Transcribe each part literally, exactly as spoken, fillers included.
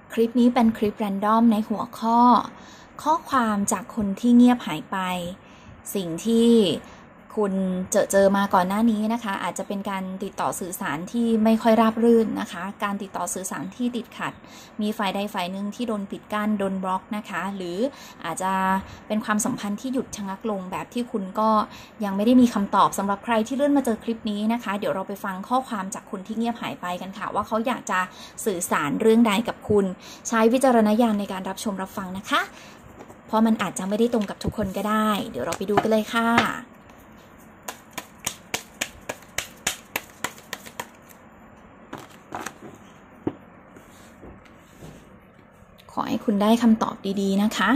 คลิปนี้เป็นคลิปแรนดอมในหัวข้อข้อความจากคนที่เงียบหายไปสิ่งที่คุณเจอเจอมาก่อนหน้านี้นะคะอาจจะเป็นการติดต่อสื่อสารที่ไม่ค่อยราบรื่นนะคะการติดต่อสื่อสารที่ติดขัดมีฝ่ายใดฝ่ายหนึ่งที่โดนปิดกั้นโดนบล็อกนะคะหรืออาจจะเป็นความสัมพันธ์ที่หยุดชะงักลงแบบที่คุณก็ยังไม่ได้มีคำตอบสำหรับใครที่เลื่อนมาเจอคลิปนี้นะคะเดี๋ยวเราไปฟังข้อความจากคนที่เงียบหายไปกันค่ะว่าเขาอยากจะสื่อสารเรื่องใดกับคุณใช้วิจารณญาณในการรับชมรับฟังนะคะเพราะมันอาจจะไม่ได้ตรงกับทุกคนก็ได้เดี๋ยวเราไปดูกันเลยค่ะขอให้คุณได้คำตอบดีๆนะคะ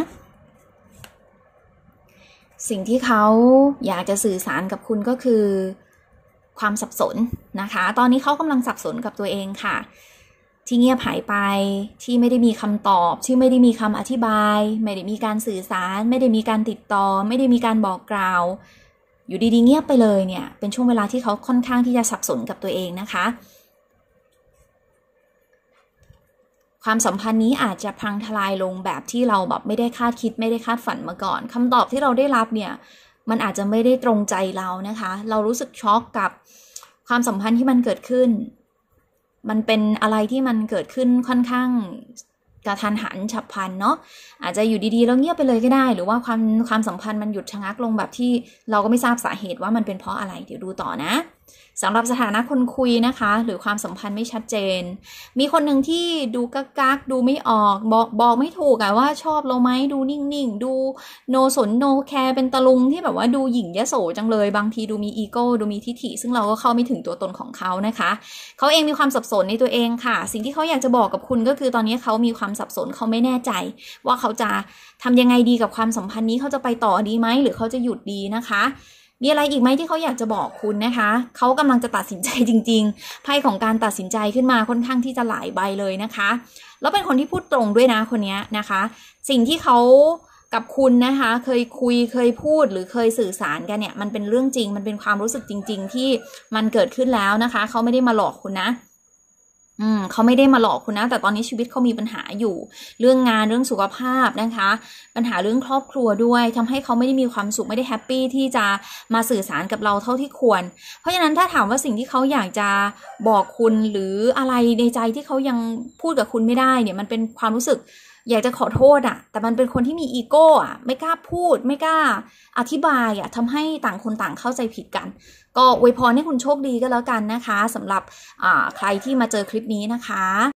สิ่งที่เขาอยากจะสื่อสารกับคุณก็คือความสับสนนะคะตอนนี้เขากำลังสับสนกับตัวเองค่ะที่เงียบหายไปที่ไม่ได้มีคำตอบที่ไม่ได้มีคำอธิบายไม่ได้มีการสื่อสารไม่ได้มีการติดต่อไม่ได้มีการบอกกล่าวอยู่ดีๆเงียบไปเลยเนี่ยเป็นช่วงเวลาที่เขาค่อนข้างที่จะสับสนกับตัวเองนะคะความสัมพันธ์นี้อาจจะพังทลายลงแบบที่เราแบบไม่ได้คาดคิดไม่ได้คาดฝันมาก่อนคำตอบที่เราได้รับเนี่ยมันอาจจะไม่ได้ตรงใจเรานะคะเรารู้สึกช็อกกับความสัมพันธ์ที่มันเกิดขึ้นมันเป็นอะไรที่มันเกิดขึ้นค่อนข้างกระทันหันฉับพลันเนาะอาจจะอยู่ดีๆแล้วเงียบไปเลยก็ได้หรือว่าความความสัมพันธ์มันหยุดชะงักลงแบบที่เราก็ไม่ทราบสาเหตุว่ามันเป็นเพราะอะไรเดี๋ยวดูต่อนะสำหรับสถานะคนคุยนะคะหรือความสัมพันธ์ไม่ชัดเจนมีคนหนึ่งที่ดูกักกักดูไม่ออกบอกบอกไม่ถูกอะว่าชอบเราไหมดูนิ่งๆดูโนสนโนแคร์เป็นตะลุงที่แบบว่าดูหยิ่งยโสจังเลยบางทีดูมีอีโก้ดูมีทิฐิซึ่งเราก็เข้าไม่ถึงตัวตนของเขานะคะเขาเองมีความสับสนในตัวเองค่ะสิ่งที่เขาอยากจะบอกกับคุณก็คือตอนนี้เขามีความสับสนเขาไม่แน่ใจว่าเขาจะทำยังไงดีกับความสัมพันธ์นี้เขาจะไปต่อดีไหมหรือเขาจะหยุดดีนะคะมีอะไรอีกไหมที่เขาอยากจะบอกคุณนะคะเขากำลังจะตัดสินใจจริงๆไพ่ของการตัดสินใจขึ้นมาค่อนข้างที่จะหลายใบเลยนะคะแล้วเป็นคนที่พูดตรงด้วยนะคนนี้นะคะสิ่งที่เขากับคุณนะคะเคยคุยเคยพูดหรือเคยสื่อสารกันเนี่ยมันเป็นเรื่องจริงมันเป็นความรู้สึกจริงๆที่มันเกิดขึ้นแล้วนะคะเขาไม่ได้มาหลอกคุณนะอืมเขาไม่ได้มาหลอกคุณนะแต่ตอนนี้ชีวิตเขามีปัญหาอยู่เรื่องงานเรื่องสุขภาพนะคะปัญหาเรื่องครอบครัวด้วยทำให้เขาไม่ได้มีความสุขไม่ได้แฮปปี้ที่จะมาสื่อสารกับเราเท่าที่ควรเพราะฉะนั้นถ้าถามว่าสิ่งที่เขาอยากจะบอกคุณหรืออะไรในใจที่เขายังพูดกับคุณไม่ได้เนี่ยมันเป็นความรู้สึกอยากจะขอโทษอ่ะแต่มันเป็นคนที่มีอีโก้อ่ะไม่กล้าพูดไม่กล้าอธิบายอ่ะทำให้ต่างคนต่างเข้าใจผิดกันก็อวยพรให้คุณโชคดีก็แล้วกันนะคะสำหรับใครที่มาเจอคลิปนี้นะคะ